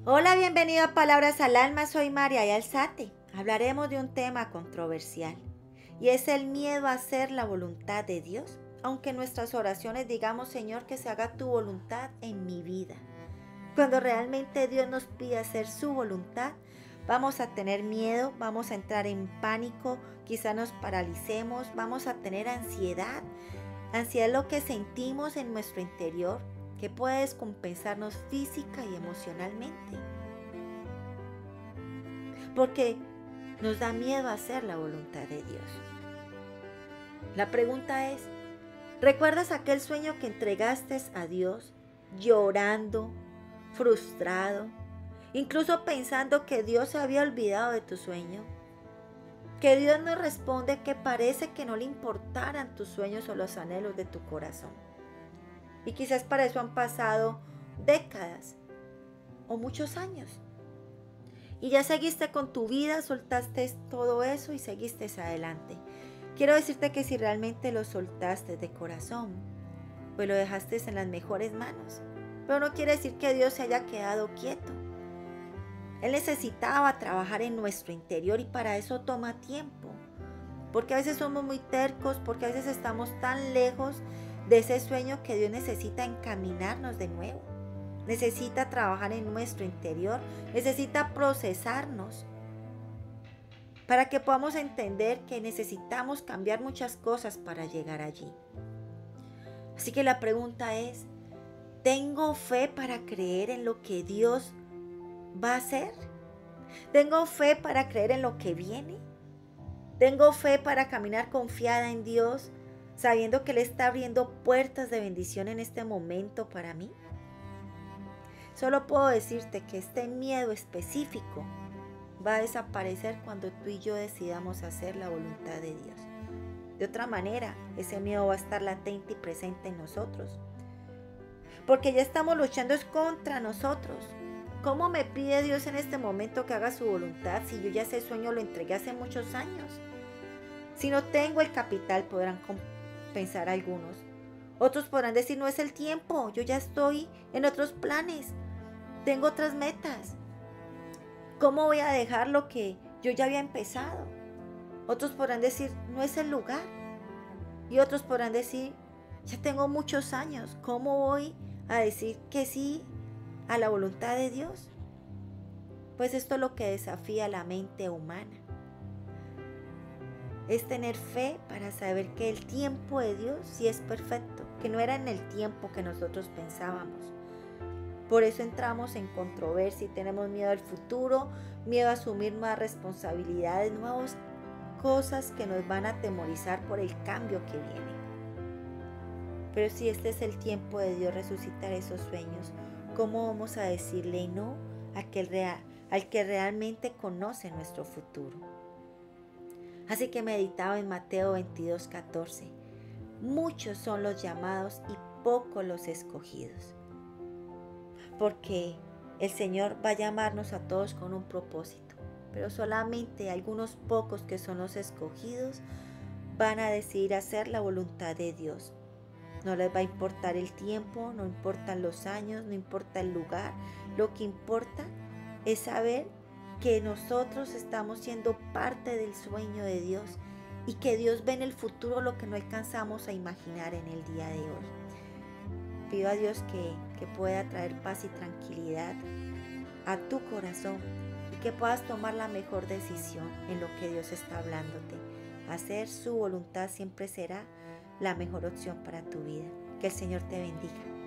Hola, bienvenido a Palabras al Alma, soy María y Alzate. Hablaremos de un tema controversial y es el miedo a hacer la voluntad de Dios. Aunque en nuestras oraciones digamos, Señor, que se haga tu voluntad en mi vida. Cuando realmente Dios nos pide hacer su voluntad, vamos a tener miedo, vamos a entrar en pánico, quizá nos paralicemos, vamos a tener ansiedad. Ansiedad es lo que sentimos en nuestro interior, que puede descompensarnos física y emocionalmente. Porque nos da miedo hacer la voluntad de Dios. La pregunta es, ¿recuerdas aquel sueño que entregaste a Dios llorando, frustrado, incluso pensando que Dios se había olvidado de tu sueño? Que Dios no responde, que parece que no le importaran tus sueños o los anhelos de tu corazón. Y quizás para eso han pasado décadas o muchos años. Y ya seguiste con tu vida, soltaste todo eso y seguiste adelante. Quiero decirte que si realmente lo soltaste de corazón, pues lo dejaste en las mejores manos. Pero no quiere decir que Dios se haya quedado quieto. Él necesitaba trabajar en nuestro interior y para eso toma tiempo. Porque a veces somos muy tercos, porque a veces estamos tan lejos de ese sueño que Dios necesita encaminarnos de nuevo. Necesita trabajar en nuestro interior, necesita procesarnos para que podamos entender que necesitamos cambiar muchas cosas para llegar allí. Así que la pregunta es, ¿tengo fe para creer en lo que Dios va a hacer? ¿Tengo fe para creer en lo que viene? ¿Tengo fe para caminar confiada en Dios, sabiendo que Él está abriendo puertas de bendición en este momento para mí? Solo puedo decirte que este miedo específico va a desaparecer cuando tú y yo decidamos hacer la voluntad de Dios. De otra manera, ese miedo va a estar latente y presente en nosotros. Porque ya estamos luchando es contra nosotros. ¿Cómo me pide Dios en este momento que haga su voluntad si yo ya ese sueño lo entregué hace muchos años? Si no tengo el capital, podrán pensar algunos. Otros podrán decir, no es el tiempo, yo ya estoy en otros planes, tengo otras metas. ¿Cómo voy a dejar lo que yo ya había empezado? Otros podrán decir, no es el lugar. Y otros podrán decir, ya tengo muchos años, ¿cómo voy a decir que sí a la voluntad de Dios? Pues esto es lo que desafía la mente humana. Es tener fe para saber que el tiempo de Dios sí es perfecto, que no era en el tiempo que nosotros pensábamos. Por eso entramos en controversia y tenemos miedo al futuro, miedo a asumir más responsabilidades, nuevas cosas que nos van a atemorizar por el cambio que viene. Pero si este es el tiempo de Dios resucitar esos sueños, ¿cómo vamos a decirle no al que realmente conoce nuestro futuro? Así que meditaba en Mateo 22:14. Muchos son los llamados y pocos los escogidos. Porque el Señor va a llamarnos a todos con un propósito. Pero solamente algunos pocos que son los escogidos van a decidir hacer la voluntad de Dios. No les va a importar el tiempo, no importan los años, no importa el lugar. Lo que importa es saber que nosotros estamos siendo parte del sueño de Dios y que Dios ve en el futuro lo que no alcanzamos a imaginar en el día de hoy. Pido a Dios que pueda traer paz y tranquilidad a tu corazón y que puedas tomar la mejor decisión en lo que Dios está hablándote. Hacer su voluntad siempre será la mejor opción para tu vida. Que el Señor te bendiga.